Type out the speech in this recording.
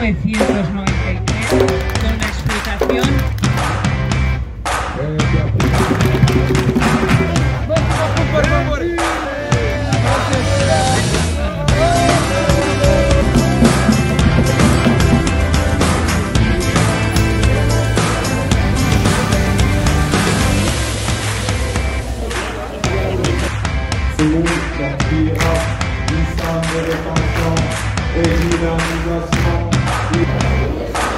1993 con la explotación. Por favor. Sortira, instant de rétention et dynamisation.